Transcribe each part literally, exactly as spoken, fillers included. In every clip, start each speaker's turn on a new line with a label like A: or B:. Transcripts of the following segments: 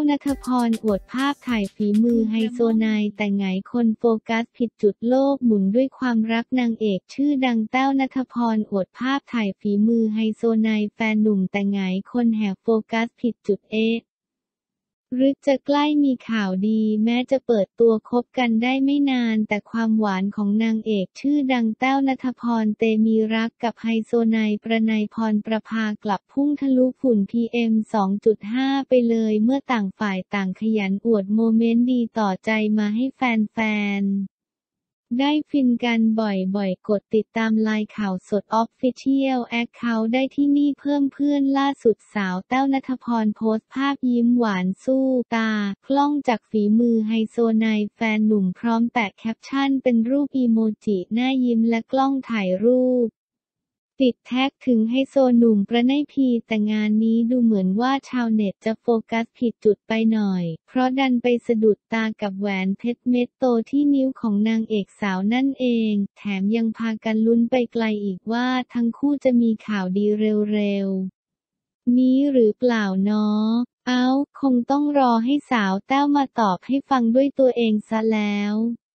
A: ณัฐพรอวดภาพถ่ายฝีมือไฮโซไนแต่ไงคนโฟกัสผิดจุดโลกหมุนด้วยความรักนางเอกชื่อดังแต้วณัฐพรอวดภาพถ่ายฝีมือไฮโซไนแฟนหนุ่มแต่ไงคนแห่โฟกัสผิดจุดเอ๊ะหรือจะใกล้มีข่าวดีแม้จะเปิดตัวคบกันได้ไม่นานแต่ความหวานของนางเอกชื่อดังแต้วณัฐพรเตมีรักกับไฮโซไนประไนพรประภากลับพุ่งทะลุฝุ่น พี เอ็ม สองจุดห้า ไปเลยเมื่อต่างฝ่ายต่างขยันอวดโมเมนต์ดีต่อใจมาให้แฟนๆได้ฟินกันบ่อยๆกดติดตามไลน์ข่าวสด Official Account ได้ที่นี่เพิ่มเพื่อนล่าสุดสาวแต้วณัฐพรโพสต์ภาพยิ้มหวานสู้ตาคล่องจากฝีมือไฮโซไนแฟนหนุ่มพร้อมแปะแคปชั่นเป็นรูปอีโมจิหน้ายิ้มและกล้องถ่ายรูปติดแท็กถึงไฮโซหนุ่มประไนพีแต่งานนี้ดูเหมือนว่าชาวเน็ตจะโฟกัสผิดจุดไปหน่อยเพราะดันไปสะดุดตากับแหวนเพชรเม็ดโตที่นิ้วของนางเอกสาวนั่นเองแถมยังพากันลุ้นไปไกลอีกว่าทั้งคู่จะมีข่าวดีเร็วๆนี้หรือเปล่าเนาะเอ้าคงต้องรอให้สาวแต้วมาตอบให้ฟังด้วยตัวเองซะแล้ว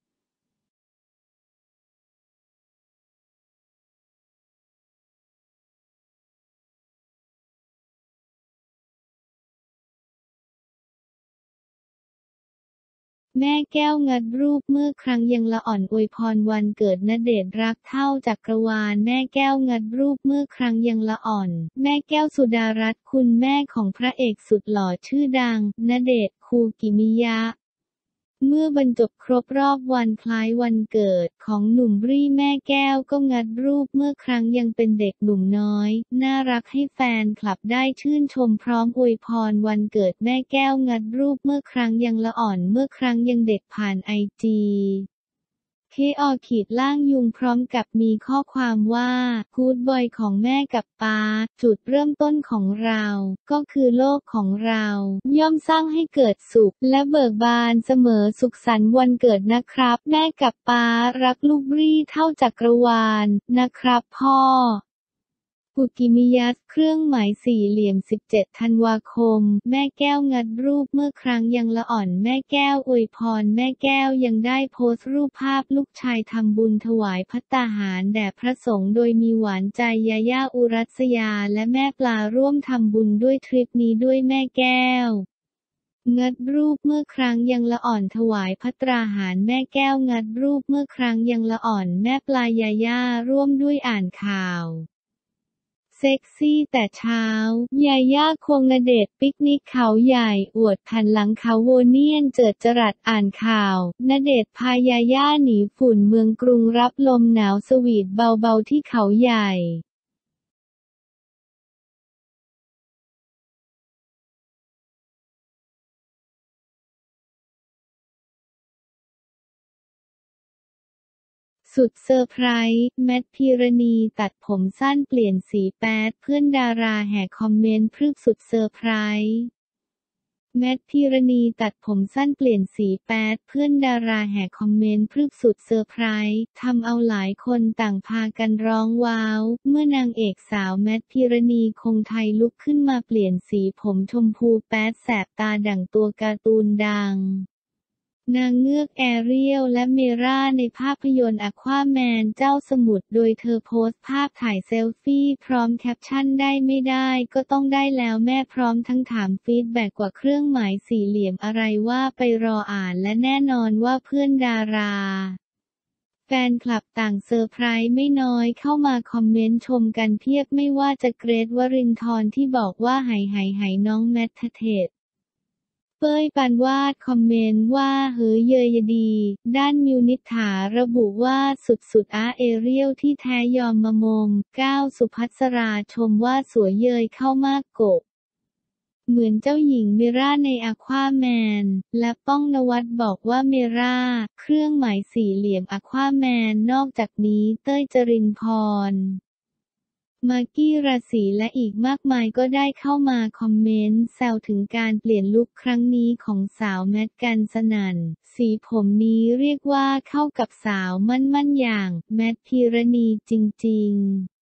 A: แม่แก้วงัดรูปเมื่อครั้งยังละอ่อนอวยพรวันเกิดณเดชน์รักเท่าจักรวาลแม่แก้วงัดรูปเมื่อครั้งยังละอ่อนแม่แก้วสุดารัตน์คุณแม่ของพระเอกสุดหล่อชื่อดังณเดชน์คูกิมิยะเมื่อบรรจบครบรอบวันคล้ายวันเกิดของหนุ่มบรี่แม่แก้วก็งัดรูปเมื่อครั้งยังเป็นเด็กหนุ่มน้อยน่ารักให้แฟนคลับได้ชื่นชมพร้อมอวยพรวันเกิดแม่แก้วงัดรูปเมื่อครั้งยังละอ่อนเมื่อครั้งยังเด็กผ่านไอจีเคออขีดล่างยุงพร้อมกับมีข้อความว่ากู๊ดบอยของแม่กับป๊าจุดเริ่มต้นของเราก็คือโลกของเราย่อมสร้างให้เกิดสุขและเบิกบานเสมอสุขสันต์วันเกิดนะครับแม่กับป๊ารักลูกรี่เท่าจักรวาลนะครับพ่อกุกิมิยัสเครื่องหมายสี่เหลี่ยมสิบเจ็ดธันวาคมแม่แก้วงัดรูปเมื่อครั้งยังละอ่อนแม่แก้วอวยพรแม่แก้วยังได้โพสต์รูปภาพลูกชายทำบุญถวายภัตตาหารแด่พระสงฆ์โดยมีหวานใจยาย่าอุรัสยาและแม่ปลาร่วมทำบุญด้วยทริปนี้ด้วยแม่แก้วงัดรูปเมื่อครั้งยังละอ่อนถวายภัตตาหารแม่แก้วงัดรูปเมื่อครั้งยังละอ่อนแม่ปลายาย่าร่วมด้วยอ่านข่าวเซ็กซี่แต่เช้ายาย่าควงณเดชน์ปิกนิกเขาใหญ่อวดแผ่นหลังเขาโวเนียนเจิดจรัสอ่านข่าวณเดชน์พายาย่าหนีฝุ่นเมืองกรุงรับลมหนาวสวีทเบาๆที่เขาใหญ่สุดเซอร์ไพรส์แมทพีรณีตัดผมสั้นเปลี่ยนสีแป๊ดเพื่อนดาราแห่คอมเมนต์พรึบสุดเซอร์ไพรส์แมทพีรณีตัดผมสั้นเปลี่ยนสีแป๊ดเพื่อนดาราแห่คอมเมนต์พรึบสุดเซอร์ไพรส์ทำเอาหลายคนต่างพากันร้องว้าวเมื่อนางเอกสาวแมทพีรณีคงไทยลุกขึ้นมาเปลี่ยนสีผมชมพูแป๊ดแสบตาดั่งตัวการ์ตูนดังนางเงือกแอเรียลและเมราในภาพยนตร์อควาแมนเจ้าสมุทรโดยเธอโพสต์ภาพถ่ายเซลฟี่พร้อมแคปชั่นได้ไม่ได้ก็ต้องได้แล้วแม่พร้อมทั้งถามฟีดแบ็กกว่าเครื่องหมายสี่เหลี่ยมอะไรว่าไปรออ่านและแน่นอนว่าเพื่อนดาราแฟนคลับต่างเซอร์ไพรส์ไม่น้อยเข้ามาคอมเมนต์ชมกันเพียบไม่ว่าจะเกรทวรินทร์ที่บอกว่าไหไหไหน้องแมทเทศเป้ยปานวาดคอมเมนต์ว่าเฮ้ยเยยดี ด้านมิวนิษฐาระบุว่าสุดๆอาเอเรียลที่แท้ยอมมามงก้าวสุภัสราชมว่าสวยเยยเข้ามากโกะเหมือนเจ้าหญิงเมราในอควาแมนและป้องนวัดบอกว่าเมราเครื่องหมายสี่เหลี่ยมอควาแมนนอกจากนี้เต้ยจรินพรมากกี้ราศีและอีกมากมายก็ได้เข้ามาคอมเมนต์แซวถึงการเปลี่ยนลุคครั้งนี้ของสาวแมทกันสนั่นสีผมนี้เรียกว่าเข้ากับสาวมั่นๆอย่างแมทพีรณีจริงๆ